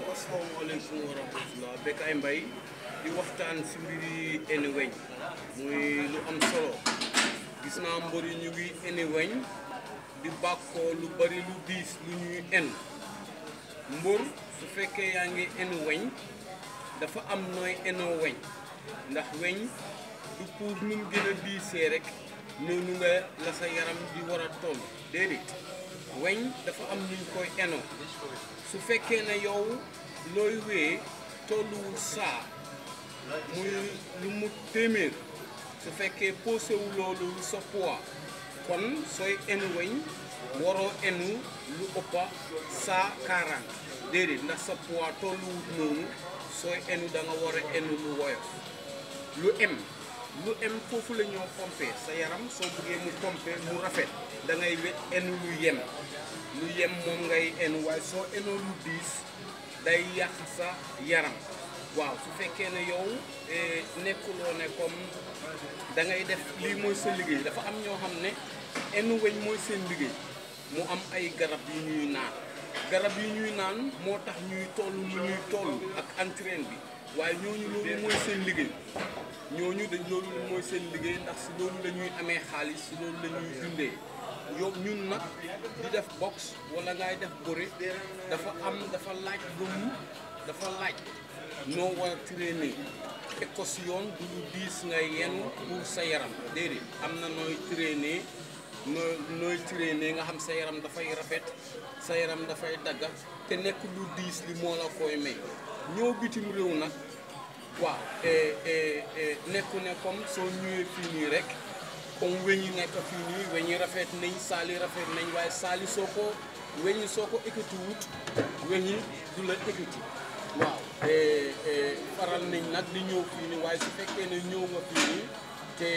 asalaamaaleykum wa rahmatulah Bécaye Mbaye di waxtaan si mbiri eni weñ muy lu am solo gis naa mbër yi ñu ngi eni weñ di bàkkoo lu bari lu diis lu ñuy en mbër su fekkee yaa ngi eni weñ dafa am nooy enoo weñ ndax weñ du pour nu mu gën a diisee rek noonu nga la sa yaram di war a toll déedéet weñ dafa am nuñ koy enoo su fekkee ne yow looy wee tolluwul saa muy lu mu téeméer su fekkee posé wu loolu sa poids kon sooy enu weñ waroo enu lu ëppa saa 40 déedéet ndax sa poids tolluwul noonu sooy enu da nga war a enu lu woyof lu em foofu la ñoo pompé sa yaram soo bëggee mu pompé mu rafet da ngay enu lu yem moom ngay enu waaye soo enoo lu diis day yàq sa yaram waaw su fekkee ne yow nekkuloo ne comme da ngay def lii mooy sa liggéey dafa am ñoo xam ne enu weñ mooy seen liggéey mu am ay garab yu ñuy naan moo tax ñuy toll lu ñuy toll ak entraîne bi waaye ñooñu loolu mooy seen liggéey loolu mooy seen liggéey ndax si loolu la ñuy amee xaalis si loolu la ñuy dundee yow ñun nag di def boxe wala ngay def bëre dafa laaj gëmu dafa laaj noo war a traîner teg ko si yoon du lu diis ngay yenu pour sa yaram déedéet am na nooy traîner nga xam sa yaram dafay rafet sa yaram dafay dagga te nekk lu diis li moo la koy may ñëw bitim réew nag waaw nekku ne comme soo ñëwee fii nii rek comme weñ yi nekk fii nii weñ yi rafet nañ saali rafet nañ waaye saali weñ yi soo ko ekkati wut weñ yi du la ekkati waaw faral nañ nag di ñëw fii nii waaye su fekkee ne ñëw nga fii nii te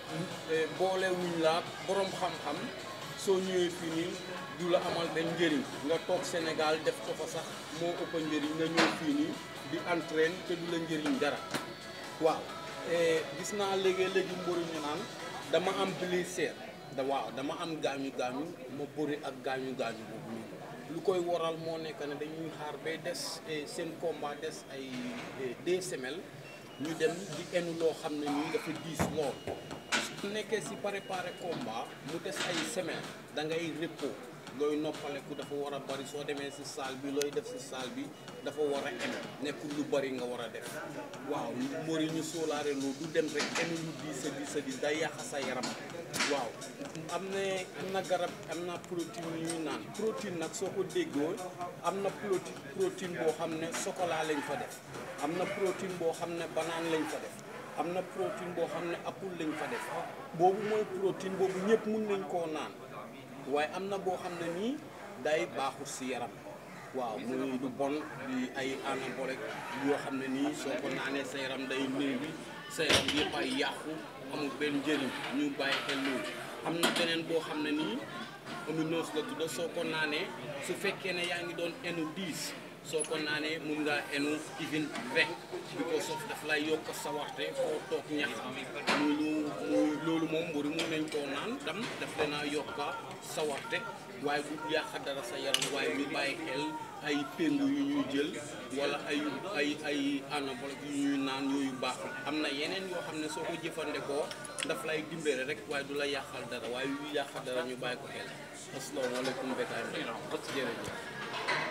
boole wuñ la borom xam-xam soo ñëwee fii nii du la amal benn njëriñ nga toog Sénégal def ko fa sax moo ëpp njëriñ nga ñëw fii nii di entraîne te du la njëriñ dara waaw gis naa léegi mbëri ñu naan dama am blessure dama am gaañu ma bëri ak gaañu boobu nii lu koy waral moo nekk ne dañuy xaar bay des seen combat des ay 2 semaines ñu dem di enu loo xam ne nii dafa diis lool su nekkee si préparé combat mu des ay semaines da ngay repos looy noppaleku dafa war a bari soo demee si salle bi looy def si salle bi dafa war a em nekkul lu bari nga war a def waaw mbëri ñu sóolaare loolu du dem rek enu lu diis day yàq sa yaram waaw am na garab am na protéine yu ñuy naan protéine nag soo ko déggoo am na protéine boo xam ne chocolat lañ fa def am na protéine boo xam ne banane lañ fa def am na protéine boo xam ne apple lañ fa def boobu mooy protéine boobu ñëpp mun nañ koo naan waaye am na boo xam ne nii day baaxul si yaram waaw muy du bon di ay anabolique yoo xam ne nii soo ko naanee sa yaram day néew bi sa yaram yëpp ay yàqu amul benn njëriñ ñu bàyyi xel loolu am na beneen boo xam ne nii ominose la tudda soo ko naanee su fekkee ne yaa ngi doon enu 10 soo ko naanee mun ngaa enu even 20 because of daf lay yokk sawarte foo toog ñax muy loolu moom mbëri mun nañ koo naan tam daf leen a yokka sawarte waaye bu yàq dara sa yaram waaye ñu bàyyi xel ay péngu yu ñuy jël wala ay anabolique yu ñuy naan yooyu baaxul am na yeneen yoo xam ne soo ko jëfandikoo daf lay dimbale rek waaye du la yàqal dara waaye yu yàq dara ñu bàyyi ko xel asalaamaaleykum Bécaye Mbaye jërëjëf